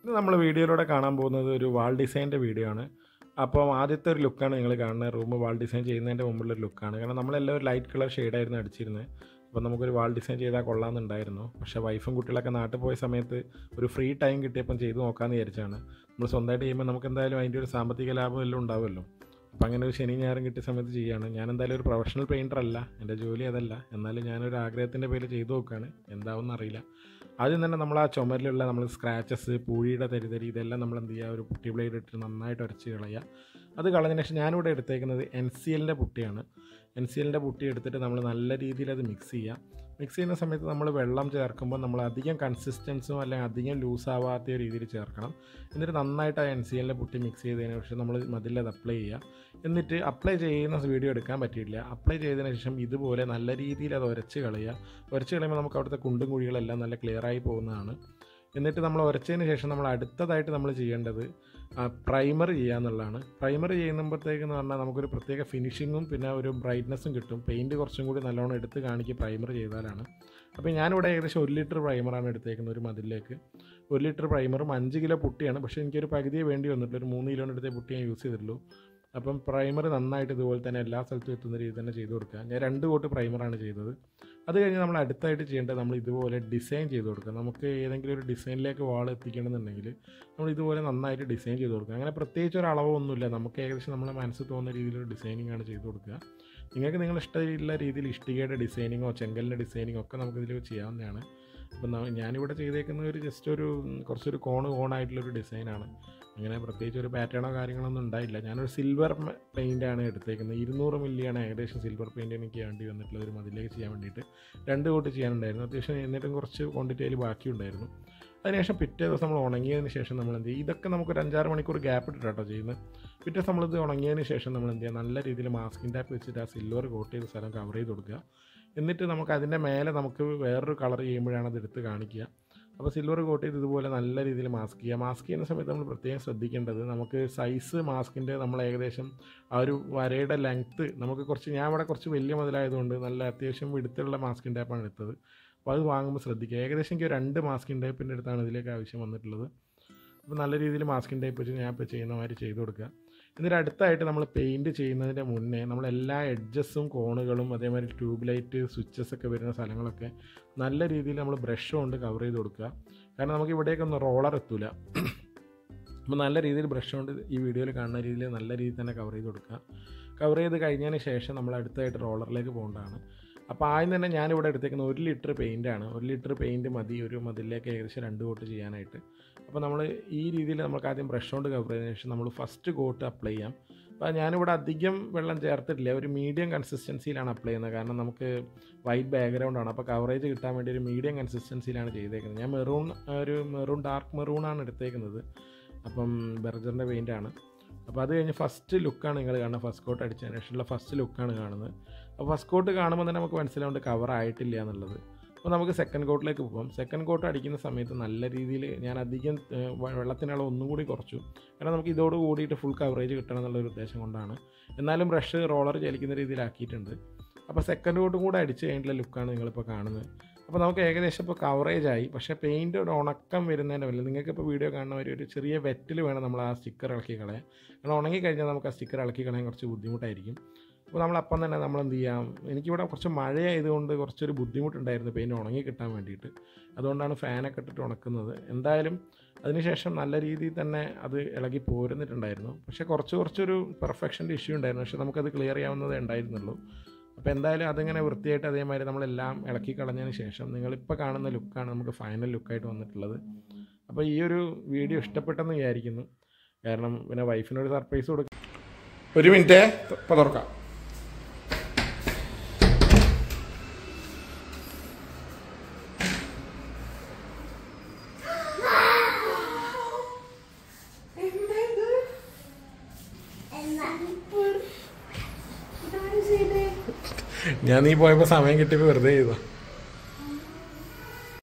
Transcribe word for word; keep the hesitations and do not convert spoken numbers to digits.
നമ്മൾ വീഡിയോയിലൂടെ കാണാൻ പോകുന്നത് ഒരു വാൾ ഡിസൈൻ്റെ വീഡിയോ ആണ്. അപ്പോൾ ആദ്യത്തെ ഒരു ലുക്കാണ് നിങ്ങൾ കാണുന്നത്. റൂം വാൾ ഡിസൈൻ ചെയ്യുന്നതിൻ്റെ മുമ്പുള്ളൊരു ലുക്കാണ്. കാരണം നമ്മളെല്ലാം ഒരു ലൈറ്റ് കളർ ഷെയ്ഡായിരുന്നു അടിച്ചിരുന്നത്. അപ്പോൾ നമുക്കൊരു വാൾ ഡിസൈൻ ചെയ്താൽ കൊള്ളാമെന്നുണ്ടായിരുന്നു. പക്ഷേ വൈഫും കുട്ടികളൊക്കെ നാട്ടിൽ പോയ സമയത്ത് ഒരു ഫ്രീ ടൈം കിട്ടിയപ്പം ചെയ്ത് നോക്കാമെന്ന് വിചാരിച്ചാണ്. നമ്മൾ സ്വന്തമായിട്ട് ചെയ്യുമ്പോൾ നമുക്ക് എന്തായാലും അതിൻ്റെ ഒരു സാമ്പത്തിക ലാഭം എല്ലാം ഉണ്ടാവുമല്ലോ. അപ്പോൾ അങ്ങനെ ഒരു ശനി ഞായറും കിട്ടിയ സമയത്ത് ചെയ്യുകയാണ്. ഞാൻ എന്തായാലും ഒരു പ്രൊഫഷണൽ പെയിൻറ്റർ അല്ല, എൻ്റെ ജോലി അതല്ല. എന്നാലും ഞാനൊരു ആഗ്രഹത്തിൻ്റെ പേരിൽ ചെയ്ത് നോക്കുകയാണ്. എന്താവുമെന്ന് അറിയില്ല. ആദ്യം തന്നെ നമ്മൾ ആ ചുമരിലുള്ള നമ്മൾ സ്ക്രാച്ചസ്, പൂഴിയുടെ തരിതരി, ഇതെല്ലാം നമ്മൾ എന്ത് ചെയ്യുക, ഒരു പുട്ടി ബ്ലേഡ് ഇട്ട് നന്നായിട്ട് ഉരച്ച് കളയുക. അത് കളഞ്ഞതിന് ശേഷം ഞാനിവിടെ എടുത്തേക്കുന്നത് എൻ സി എല്ലിൻ്റെ പുട്ടിയാണ്. എൻ സി എല്ലിൻ്റെ പുട്ടി എടുത്തിട്ട് നമ്മൾ നല്ല രീതിയിൽ അത് മിക്സ് ചെയ്യുക. മിക്സ് ചെയ്യുന്ന സമയത്ത് നമ്മൾ വെള്ളം ചേർക്കുമ്പോൾ നമ്മൾ അധികം കൺസിസ്റ്റൻസും അല്ലെങ്കിൽ അധികം ലൂസാവാത്ത രീതിയിൽ ചേർക്കണം. എന്നിട്ട് നന്നായിട്ട് ആ എൻ സി എല്ലിൻ്റെ പുട്ടി മിക്സ് ചെയ്തതിന് ശേഷം നമ്മൾ മതിലത് അപ്ലൈ ചെയ്യുക. എന്നിട്ട് അപ്ലൈ ചെയ്യുന്ന വീഡിയോ എടുക്കാൻ പറ്റിയില്ല. അപ്ലൈ ചെയ്തതിന് ശേഷം ഇതുപോലെ നല്ല രീതിയിൽ അത് ഉരച്ച് കളയുക. ഉരച്ച് കളയുമ്പോൾ നമുക്ക് അവിടുത്തെ കുണ്ടും കുഴികളെല്ലാം നല്ല ക്ലിയറായി പോകുന്നതാണ്. എന്നിട്ട് നമ്മൾ ഉരച്ചതിന് ശേഷം നമ്മൾ അടുത്തതായിട്ട് നമ്മൾ ചെയ്യേണ്ടത് പ്രൈമർ ചെയ്യുക എന്നുള്ളതാണ്. പ്രൈമർ ചെയ്യുമ്പോഴത്തേക്കെന്ന് പറഞ്ഞാൽ നമുക്കൊരു പ്രത്യേക ഫിനിഷിങ്ങും പിന്നെ ഒരു ബ്രൈറ്റ്നസ്സും കിട്ടും. പെയിൻറ്റ് കുറച്ചും കൂടി നല്ലോണം എടുത്ത് കാണിക്കുക പ്രൈമർ ചെയ്താലാണ്. അപ്പോൾ ഞാനിവിടെ ഏകദേശം ഒരു ലിറ്റർ പ്രൈമറാണ് എടുത്തേക്കുന്നത് ഒരു മതിലേക്ക്. ഒരു ലിറ്റർ പ്രൈമറും അഞ്ച് കിലോ പുട്ടിയാണ്. പക്ഷേ എനിക്കൊരു പകുതിയെ വേണ്ടി വന്നിട്ടുള്ളൂ. ഒരു മൂന്ന് കിലോൻ്റെ അടുത്തേ പുട്ടി ഞാൻ യൂസ് ചെയ്തിട്ടുള്ളൂ. അപ്പം പ്രൈമർ നന്നായിട്ട് ഇതുപോലെ തന്നെ എല്ലാ സ്ഥലത്തും എത്തുന്ന രീതിയിൽ തന്നെ ചെയ്ത് കൊടുക്കുക. ഞാൻ രണ്ട് കോട്ട് പ്രൈമറാണ് ചെയ്തത്. അത് കഴിഞ്ഞ് നമ്മൾ അടുത്തായിട്ട് ചെയ്യേണ്ടത് നമ്മൾ ഇതുപോലെ ഡിസൈൻ ചെയ്ത് കൊടുക്കുക. നമുക്ക് ഏതെങ്കിലും ഒരു ഡിസൈനിലേക്ക് വാൾ എത്തിക്കണമെന്നുണ്ടെങ്കിൽ നമ്മൾ ഇതുപോലെ നന്നായിട്ട് ഡിസൈൻ ചെയ്ത് കൊടുക്കുക. അങ്ങനെ പ്രത്യേകിച്ച് ഒരു അളവൊന്നുമില്ല. നമുക്ക് ഏകദേശം നമ്മളെ മനസ്സിൽ തോന്നുന്ന രീതിയിലൊരു ഡിസൈനിങ് ആണ് ചെയ്ത് കൊടുക്കുക. നിങ്ങൾക്ക് നിങ്ങൾ ഇഷ്ടമുള്ള രീതിയിൽ ഇഷ്ടികയുടെ ഡിസൈനിങ്ങോ ചെങ്കലിൻ്റെ ഡിസൈനിങ്ങോ ഒക്കെ നമുക്കിതിൽ ചെയ്യാവുന്നതാണ്. അപ്പം ഞാനിവിടെ ചെയ്തേക്കുന്ന ഒരു ജസ്റ്റ് ഒരു കുറച്ചൊരു കോണ് കോണായിട്ടുള്ളൊരു ഡിസൈനാണ്. അങ്ങനെ പ്രത്യേകിച്ച് ഒരു പാറ്റേണോ കാര്യങ്ങളൊന്നും ഉണ്ടായില്ല. ഞാനൊരു സിൽവർ പെയിൻ്റാണ് എടുത്തേക്കുന്നത്. ഇരുന്നൂറ് മില്ലിയാണ് ഏകദേശം സിൽവർ പെയിൻറ്റ് എനിക്ക് വേണ്ടി വന്നിട്ടുള്ളത് ഒരു മതിലേക്ക് ചെയ്യാൻ വേണ്ടിയിട്ട്. രണ്ട് കോട്ട് ചെയ്യാനുണ്ടായിരുന്നു. അത്യാവശ്യം എന്നിട്ടും കുറച്ച് ക്വാണ്ടിറ്റി അതിൽ ബാക്കിയുണ്ടായിരുന്നു. അതിനുശേഷം പിറ്റേ ദിവസം നമ്മൾ ഉണങ്ങിയതിന് ശേഷം നമ്മൾ എന്ത് ചെയ്യും, ഇതൊക്കെ നമുക്കൊരു അഞ്ചാറ് മണിക്കൂർ ഗ്യാപ്പ് ഇട്ടിട്ടാട്ടോ ചെയ്യുന്നത്. പിറ്റേ ദിവസം നമ്മളിത് ഉണങ്ങിയതിന് ശേഷം നമ്മൾ എന്ത് ചെയ്യുക, നല്ല രീതിയിൽ മാസ്കിൻ ടാപ്പ് വെച്ചിട്ട് ആ സിൽവർ കോട്ട് ചെയ്ത സ്ഥലം കവർ ചെയ്ത് കൊടുക്കുക. എന്നിട്ട് നമുക്ക് അതിൻ്റെ മേലെ നമുക്ക് വേറൊരു കളർ ചെയ്യുമ്പോഴാണ് അത് എടുത്ത് കാണിക്കുക. അപ്പോൾ സിൽവർ കോട്ട് ചെയ്ത് ഇതുപോലെ നല്ല രീതിയിൽ മാസ്ക് ചെയ്യുക. മാസ്ക് ചെയ്യുന്ന സമയത്ത് നമ്മൾ പ്രത്യേകം ശ്രദ്ധിക്കേണ്ടത് നമുക്ക് സൈസ് മാസ്കിൻ്റെ നമ്മൾ ഏകദേശം ആ ഒരു വരയുടെ ലെങ്ത്ത് നമുക്ക് കുറച്ച്, ഞാൻ ഇവിടെ കുറച്ച് വലിയ മുതലായതുകൊണ്ട് നല്ല അത്യാവശ്യം വിടുത്തുള്ള മാസ്കിൻ ടേപ്പാണ് എടുത്തത്. അപ്പോൾ അത് വാങ്ങുമ്പോൾ ശ്രദ്ധിക്കുക. ഏകദേശം എനിക്ക് രണ്ട് മാസ്കിൻ ടേപ്പിൻ്റെ അടുത്താണ് ഇതിലേക്ക് ആവശ്യം വന്നിട്ടുള്ളത്. അപ്പോൾ നല്ല രീതിയിൽ മാസ്കിൻ ടേപ്പ് വെച്ച് ഞാൻ ഇപ്പോൾ ചെയ്യുന്ന മാതിരി ചെയ്ത് കൊടുക്കുക. എന്നിട്ട് അടുത്തായിട്ട് നമ്മൾ പെയിൻറ്റ് ചെയ്യുന്നതിൻ്റെ മുന്നേ നമ്മളെല്ലാ എഡ്ജസും കോണുകളും അതേമാതിരി ട്യൂബ് ലൈറ്റ് സ്വിച്ചസ് ഒക്കെ വരുന്ന സ്ഥലങ്ങളൊക്കെ നല്ല രീതിയിൽ നമ്മൾ ബ്രഷ് കൊണ്ട് കവർ ചെയ്ത് കൊടുക്കുക. കാരണം നമുക്ക് ഇവിടേക്കൊന്നും റോളർ എത്തൂല. അപ്പോൾ നല്ല രീതിയിൽ ബ്രഷ് കൊണ്ട് ഈ വീഡിയോയിൽ കാണുന്ന രീതിയിൽ നല്ല രീതിയിൽ തന്നെ കവർ ചെയ്ത് കൊടുക്കുക. കവർ ചെയ്ത് കഴിഞ്ഞതിന് ശേഷം നമ്മൾ അടുത്തായിട്ട് റോളറിലേക്ക് പോകേണ്ടതാണ്. അപ്പോൾ ആദ്യം തന്നെ ഞാനിവിടെ എടുത്തേക്കുന്ന ഒരു ലിറ്റർ പെയിൻറ്റാണ്. ഒരു ലിറ്റർ പെയിൻറ്റ് മതി ഒരു മതിലേക്ക് ഏകദേശം രണ്ട് കോട്ട് ചെയ്യാനായിട്ട്. അപ്പോൾ നമ്മൾ ഈ രീതിയിൽ നമുക്ക് ആദ്യം ബ്രഷ് കൊണ്ട് കവർ ചെയ്തതിന് ശേഷം നമ്മൾ ഫസ്റ്റ് കോട്ട് അപ്ലൈ ചെയ്യാം. അപ്പോൾ ഞാനിവിടെ അധികം വെള്ളം ചേർത്തിട്ടില്ല, ഒരു മീഡിയം കൺസിസ്റ്റൻസിയിലാണ് അപ്ലൈ ചെയ്യുന്നത്. കാരണം നമുക്ക് വൈറ്റ് ബാക്ക്ഗ്രൗണ്ടാണ്. അപ്പോൾ കവറേജ് കിട്ടാൻ വേണ്ടി ഒരു മീഡിയം കൺസിസ്റ്റൻസിയിലാണ് ചെയ്തേക്കുന്നത്. ഞാൻ മെറൂൺ ഒരു മെറൂൺ ഡാർക്ക് മെറൂണാണ് എടുത്തേക്കുന്നത്. അപ്പം ബെർജറിൻ്റെ പെയിൻറ്റാണ്. അപ്പോൾ അത് കഴിഞ്ഞ് ഫസ്റ്റ് ലുക്കാണ് നിങ്ങൾ കാണുന്നത്. ഫസ്റ്റ് കോട്ട് അടിച്ചതിന് ശേഷമുള്ള ഫസ്റ്റ് ലുക്കാണ് കാണുന്നത്. അപ്പോൾ ഫസ്റ്റ് കോട്ട് കാണുമ്പോൾ തന്നെ നമുക്ക് മനസ്സിലാവുണ്ട് കവർ ആയിട്ടില്ല എന്നുള്ളത്. അപ്പോൾ നമുക്ക് സെക്കൻഡ് കോട്ടിലേക്ക് പോകാം. സെക്കൻഡ് കോട്ട് അടിക്കുന്ന സമയത്ത് നല്ല രീതിയിൽ ഞാൻ അധികം വെള്ളത്തിനുള്ള ഒന്നും കൂടി കുറച്ചു. കാരണം നമുക്ക് ഇതോട് കൂടിയിട്ട് ഫുൾ കവറേജ് കിട്ടണം എന്നുള്ളൊരു ഉദ്ദേശം കൊണ്ടാണ്. എന്നാലും ബ്രഷ് റോളർ ചലിക്കുന്ന രീതിയിലാക്കിയിട്ടുണ്ട്. അപ്പോൾ സെക്കൻഡ് കോട്ടും കൂടെ അടിച്ച് കഴിഞ്ഞിട്ടുള്ള ലുക്കാണ് നിങ്ങളിപ്പോൾ കാണുന്നത്. അപ്പോൾ നമുക്ക് ഏകദേശം ഇപ്പോൾ കവറേജ് ആയി. പക്ഷേ പെയിൻറ്റ് ഒരു ഉണക്കം വരുന്നതിൻ്റെ വല്ല നിങ്ങൾക്കിപ്പോൾ വീഡിയോ കാണുന്ന ഒരു ചെറിയ വെറ്റിൽ വേണം നമ്മൾ ആ സ്റ്റിക്കർ ഇളക്കി കളയാൻ. കാരണം ഉണങ്ങിക്കഴിഞ്ഞാൽ നമുക്ക് ആ സ്റ്റിക്കർ ഇളക്കി കളയാൻ കുറച്ച് ബുദ്ധിമുട്ടായിരിക്കും. അപ്പോൾ നമ്മളപ്പം തന്നെ നമ്മൾ എന്ത് ചെയ്യാം, എനിക്കിവിടെ കുറച്ച് മഴയായതുകൊണ്ട് കുറച്ചൊരു ബുദ്ധിമുട്ടുണ്ടായിരുന്നു പെയിൻറ്റ് ഉണങ്ങി കിട്ടാൻ വേണ്ടിയിട്ട്. അതുകൊണ്ടാണ് ഫാനൊക്കെ ഇട്ടിട്ട് ഉണക്കുന്നത്. എന്തായാലും അതിനുശേഷം നല്ല രീതിയിൽ തന്നെ അത് ഇളകി പോരുന്നിട്ടുണ്ടായിരുന്നു. പക്ഷേ കുറച്ച് കുറച്ചൊരു പെർഫെക്ഷൻ്റെ ഇഷ്യൂ ഉണ്ടായിരുന്നു. പക്ഷേ നമുക്കത് ക്ലിയർ ചെയ്യാവുന്നതേ ഉണ്ടായിരുന്നുള്ളൂ. അപ്പോൾ എന്തായാലും അതിങ്ങനെ വൃത്തിയായിട്ട് അതേമാതിരി നമ്മളെല്ലാം ഇളക്കി കളഞ്ഞതിന് ശേഷം നിങ്ങളിപ്പോൾ കാണുന്ന ലുക്കാണ് നമുക്ക് ഫൈനൽ ലുക്കായിട്ട് വന്നിട്ടുള്ളത്. അപ്പോൾ ഈ ഒരു വീഡിയോ ഇഷ്ടപ്പെട്ടെന്ന് വിചാരിക്കുന്നു. കാരണം പിന്നെ വൈഫിനൊരു സർപ്രൈസ് കൊടുക്കും. ഒരു മിനിറ്റ് ഇപ്പോൾ തുറക്കാം. ഞാൻ നീ പോയപ്പോൾ സമയം കിട്ടിയപ്പോൾ വെറുതെ ചെയ്തോ.